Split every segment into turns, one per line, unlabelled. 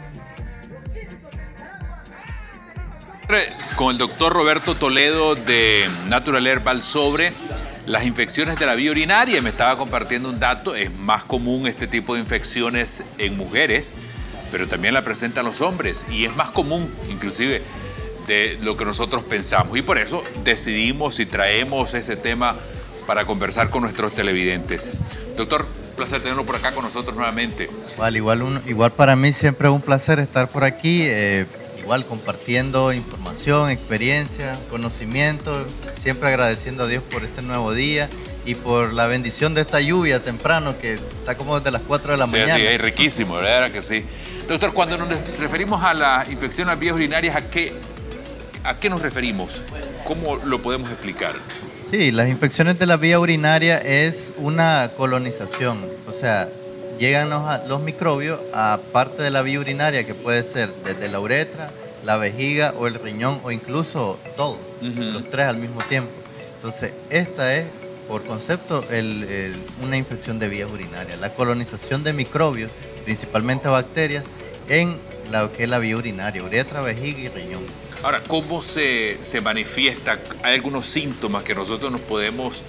Con el doctor Roberto Toledo de Natural Herbal sobre las infecciones de la vía urinaria. Me estaba compartiendo un dato: es más común este tipo de infecciones en mujeres, pero también la presentan los hombres, y es más común inclusive de lo que nosotros pensamos, y por eso decidimos y traemos ese tema para conversar con nuestros televidentes. Doctor, un placer tenerlo por acá con nosotros nuevamente.
Igual para mí siempre es un placer estar por aquí, igual compartiendo información, experiencia, conocimiento, siempre agradeciendo a Dios por este nuevo día y por la bendición de esta lluvia temprano, que está como desde las 4 de la mañana.
Sí, es riquísimo, la verdad que sí. Doctor, cuando nos referimos a la infección a las vías urinarias, ¿a qué nos referimos? ¿Cómo lo podemos explicar?
Sí, las infecciones de la vía urinaria es una colonización, o sea, llegan los microbios a parte de la vía urinaria, que puede ser desde la uretra, la vejiga o el riñón, o incluso todo, los tres al mismo tiempo. Entonces, esta es, por concepto, una infección de vías urinarias, la colonización de microbios, principalmente bacterias, en lo que es la vía urinaria, uretra, vejiga y riñón.
Ahora, ¿cómo se manifiesta? ¿Hay algunos síntomas que nosotros podemos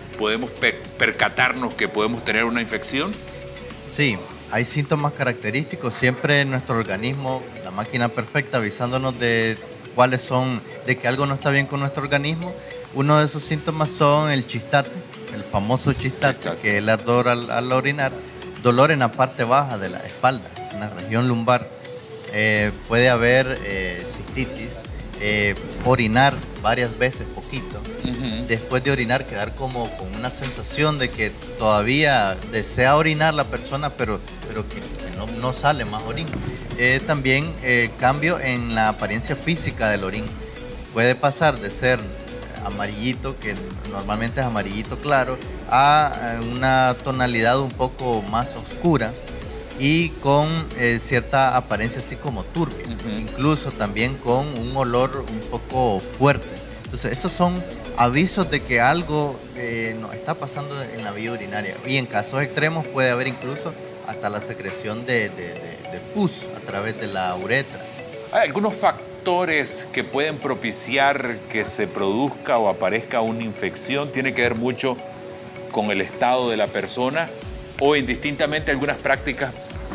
percatarnos que podemos tener una infección?
Sí, hay síntomas característicos. Siempre nuestro organismo, la máquina perfecta, avisándonos de que algo no está bien con nuestro organismo. Uno de esos síntomas son el chistate, el famoso chistate, que es el ardor al orinar, dolor en la parte baja de la espalda, en la región lumbar. Puede haber cistitis, orinar varias veces poquito. Después de orinar quedar como con una sensación de que todavía desea orinar la persona, pero que no sale más orín. También cambio en la apariencia física del orín. Puede pasar de ser amarillito, que normalmente es amarillito claro, a una tonalidad un poco más oscura y con cierta apariencia así como turbia, incluso también con un olor un poco fuerte. Entonces, estos son avisos de que algo nos está pasando en la vía urinaria, y en casos extremos puede haber incluso hasta la secreción de pus a través de la uretra.
¿Hay algunos factores que pueden propiciar que se produzca o aparezca una infección? ¿Tiene que ver mucho con el estado de la persona, o indistintamente algunas prácticas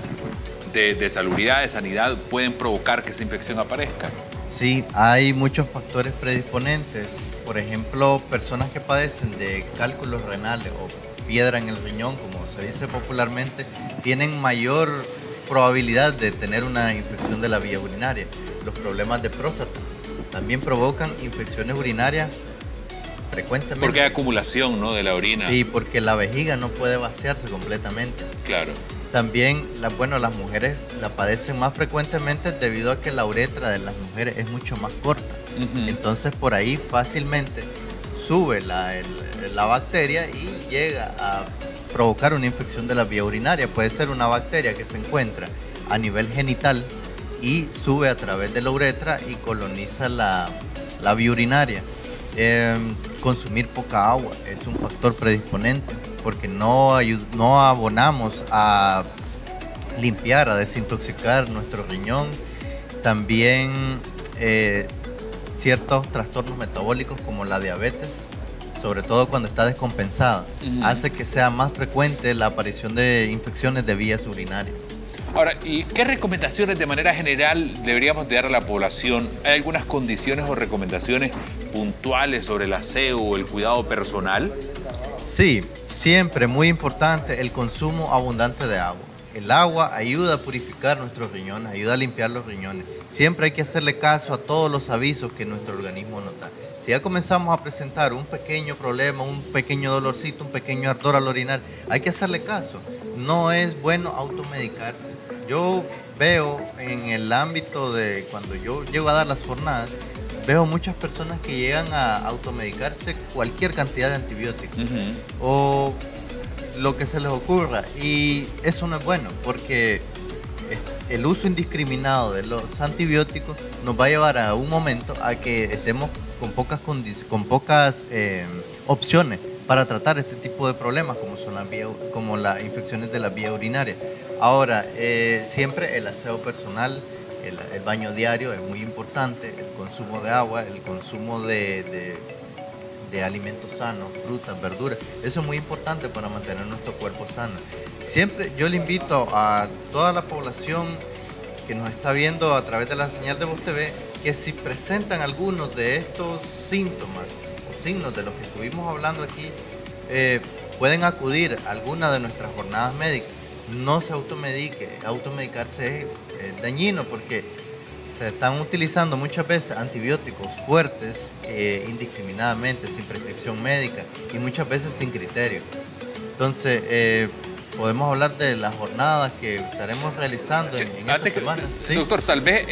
de salubridad, de sanidad, pueden provocar que esa infección aparezca?
Sí, hay muchos factores predisponentes. Por ejemplo, personas que padecen de cálculos renales o piedra en el riñón, como se dice popularmente, tienen mayor probabilidad de tener una infección de la vía urinaria. Los problemas de próstata también provocan infecciones urinarias frecuentemente.
Porque hay acumulación, ¿no?, de la orina.
Sí, porque la vejiga no puede vaciarse completamente.
Claro.
También, las mujeres la padecen más frecuentemente debido a que la uretra de las mujeres es mucho más corta. Entonces, por ahí fácilmente sube la bacteria y llega a provocar una infección de la vía urinaria. Puede ser una bacteria que se encuentra a nivel genital y sube a través de la uretra y coloniza la vía urinaria. Consumir poca agua es un factor predisponente, porque no abonamos a limpiar, a desintoxicar nuestro riñón. También ciertos trastornos metabólicos como la diabetes, sobre todo cuando está descompensada, hace que sea más frecuente la aparición de infecciones de vías urinarias.
Ahora, ¿y qué recomendaciones de manera general deberíamos dar a la población? ¿Hay algunas condiciones o recomendaciones puntuales sobre el aseo o el cuidado personal?
Sí, siempre muy importante el consumo abundante de agua. El agua ayuda a purificar nuestros riñones, ayuda a limpiar los riñones. Siempre hay que hacerle caso a todos los avisos que nuestro organismo nos da. Si ya comenzamos a presentar un pequeño problema, un pequeño dolorcito, un pequeño ardor al orinar, hay que hacerle caso. No es bueno automedicarse. Yo veo en el ámbito de cuando yo llego a dar las jornadas, veo muchas personas que llegan a automedicarse cualquier cantidad de antibióticos o lo que se les ocurra, y eso no es bueno, porque el uso indiscriminado de los antibióticos nos va a llevar a un momento a que estemos con pocas opciones para tratar este tipo de problemas, como las infecciones de la vía urinaria. Ahora, siempre el aseo personal, el baño diario es muy importante, el consumo de agua, el consumo de alimentos sanos, frutas, verduras, eso es muy importante para mantener nuestro cuerpo sano. Siempre yo le invito a toda la población que nos está viendo a través de la señal de Voz TV, que si presentan algunos de estos síntomas o signos de los que estuvimos hablando aquí, pueden acudir a alguna de nuestras jornadas médicas. No se automedique, automedicarse es dañino porque se están utilizando muchas veces antibióticos fuertes indiscriminadamente, sin prescripción médica y muchas veces sin criterio. Entonces, podemos hablar de las jornadas que estaremos realizando en esta semana. ¿Sí?
Doctor, tal vez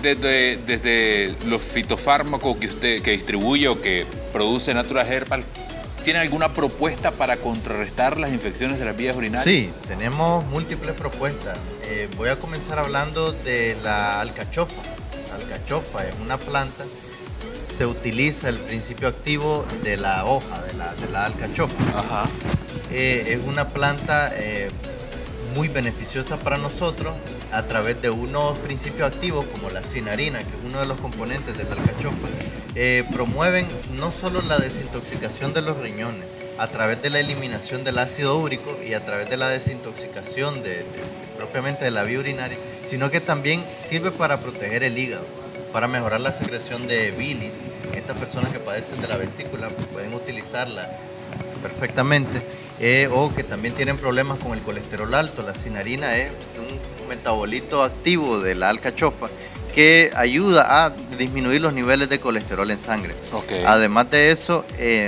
desde los fitofármacos que distribuye o que produce Natural Herbal, ¿tiene alguna propuesta para contrarrestar las infecciones de las vías urinarias?
Sí, tenemos múltiples propuestas. Voy a comenzar hablando de la alcachofa. La alcachofa es una planta, se utiliza el principio activo de la hoja de la alcachofa. Ajá. Es una planta muy beneficiosa para nosotros a través de unos principios activos como la cinarina, que es uno de los componentes de la alcachofa. Promueven no solo la desintoxicación de los riñones a través de la eliminación del ácido úrico y a través de la desintoxicación propiamente de la vía urinaria, sino que también sirve para proteger el hígado, para mejorar la secreción de bilis. Estas personas que padecen de la vesícula pueden utilizarla perfectamente, o que también tienen problemas con el colesterol alto. La cinarina es un metabolito activo de la alcachofa que ayuda a disminuir los niveles de colesterol en sangre. Okay. Además de eso,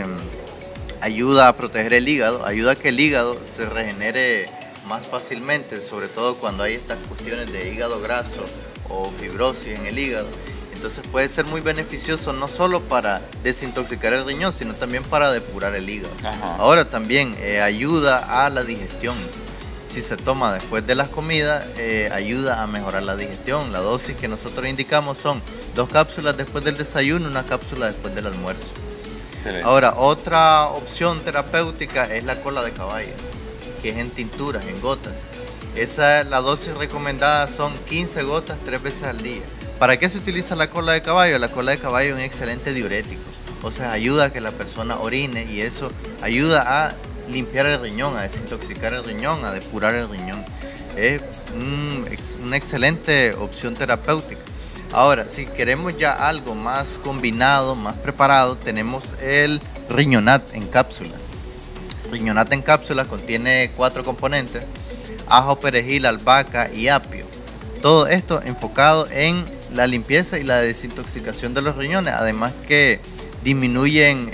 ayuda a proteger el hígado, ayuda a que el hígado se regenere más fácilmente, sobre todo cuando hay estas cuestiones de hígado graso o fibrosis en el hígado. Entonces puede ser muy beneficioso no solo para desintoxicar el riñón, sino también para depurar el hígado. Ajá. Ahora también ayuda a la digestión. Si se toma después de las comidas, ayuda a mejorar la digestión. La dosis que nosotros indicamos son 2 cápsulas después del desayuno, 1 cápsula después del almuerzo. Excelente. Ahora, otra opción terapéutica es la cola de caballo, que es en tinturas, en gotas. La dosis recomendada son 15 gotas 3 veces al día. ¿Para qué se utiliza la cola de caballo? La cola de caballo es un excelente diurético, o sea, ayuda a que la persona orine y eso ayuda a limpiar el riñón, a desintoxicar el riñón, a depurar el riñón. Es una excelente opción terapéutica. Ahora, si queremos ya algo más combinado, más preparado, tenemos el riñonat en cápsula. Riñonat en cápsula contiene 4 componentes: ajo, perejil, albahaca y apio. Todo esto enfocado en la limpieza y la desintoxicación de los riñones, además que disminuyen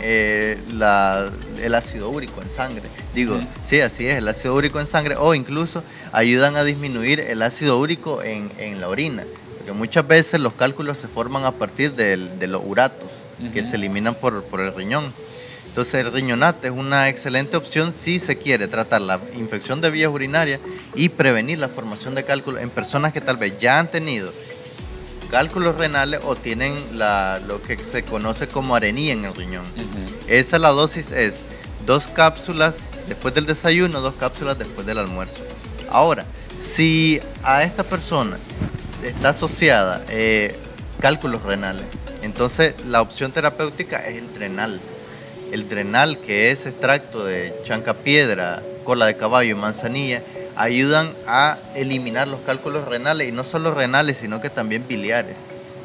el ácido úrico en sangre. Sí, así es, el ácido úrico en sangre, o incluso ayudan a disminuir el ácido úrico en la orina, porque muchas veces los cálculos se forman a partir de los uratos que se eliminan por el riñón. Entonces el riñonat es una excelente opción si se quiere tratar la infección de vías urinarias y prevenir la formación de cálculos en personas que tal vez ya han tenido cálculos renales o tienen lo que se conoce como arenía en el riñón. Esa la dosis es 2 cápsulas después del desayuno, 2 cápsulas después del almuerzo. Ahora, si a esta persona está asociada cálculos renales, entonces la opción terapéutica es el Drenal. El Drenal, que es extracto de chancapiedra, cola de caballo y manzanilla, ayudan a eliminar los cálculos renales, y no solo renales, sino que también biliares.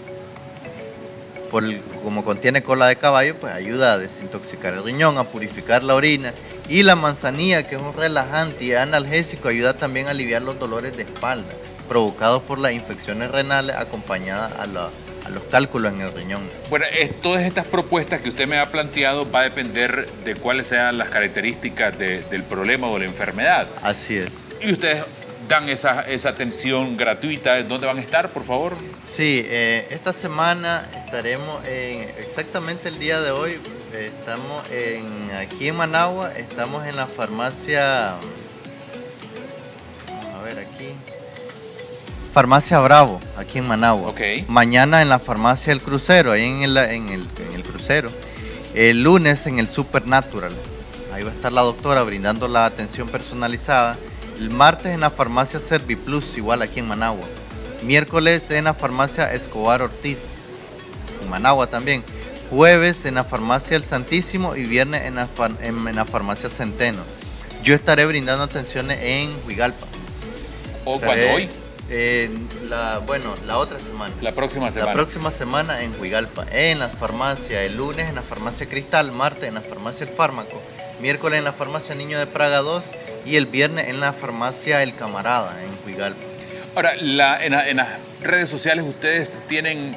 Como contiene cola de caballo, pues ayuda a desintoxicar el riñón, a purificar la orina. Y la manzanilla, que es un relajante y analgésico, ayuda también a aliviar los dolores de espalda provocados por las infecciones renales acompañadas a los cálculos en el riñón.
Bueno, todas estas propuestas que usted me ha planteado va a depender de cuáles sean las características del problema o de la enfermedad.
Así es.
Y ustedes dan esa atención gratuita. ¿Dónde van a estar, por favor?
Sí, esta semana estaremos exactamente el día de hoy, estamos aquí en Managua, estamos en la farmacia, vamos a ver aquí, Farmacia Bravo, aquí en Managua.
Okay.
Mañana en la farmacia El Crucero, ahí en el Crucero. El lunes en el Supernatural. Ahí va a estar la doctora brindando la atención personalizada. El martes en la farmacia Serviplus, igual aquí en Managua. Miércoles en la farmacia Escobar Ortiz, en Managua también. Jueves en la farmacia El Santísimo y viernes en la farmacia Centeno. Yo estaré brindando atenciones en Huigalpa.
¿Cuándo? ¿Hoy?
La otra semana.
La próxima semana.
La próxima semana en Huigalpa. En la farmacia, el lunes en la farmacia Cristal, martes en la farmacia El Fármaco, miércoles en la farmacia Niño de Praga 2 y el viernes en la farmacia El Camarada en Huigalpa.
Ahora, en las redes sociales ustedes tienen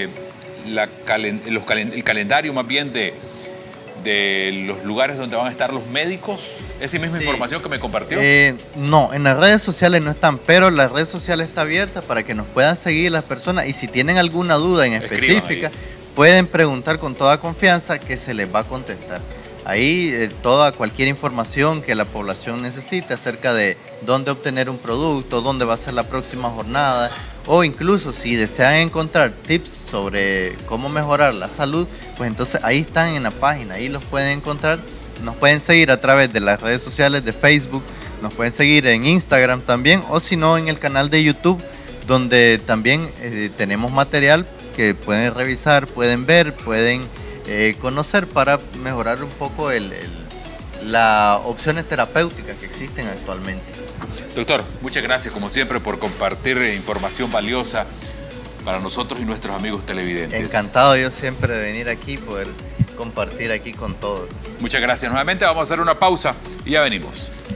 el calendario más bien de los lugares donde van a estar los médicos. ¿Esa misma información que me compartió?
No, en las redes sociales no están, pero las redes sociales está abierta para que nos puedan seguir las personas y si tienen alguna duda en específica, pueden preguntar con toda confianza que se les va a contestar. Ahí cualquier información que la población necesite acerca de dónde obtener un producto, dónde va a ser la próxima jornada, o incluso si desean encontrar tips sobre cómo mejorar la salud, pues entonces ahí están en la página, ahí los pueden encontrar. Nos pueden seguir a través de las redes sociales de Facebook, nos pueden seguir en Instagram también, o si no en el canal de YouTube, donde también tenemos material que pueden revisar, pueden ver, pueden conocer para mejorar un poco las opciones terapéuticas que existen actualmente.
Doctor, muchas gracias como siempre por compartir información valiosa para nosotros y nuestros amigos televidentes.
Encantado yo siempre de venir aquí, poder compartir aquí con todos.
Muchas gracias. Nuevamente vamos a hacer una pausa y ya venimos.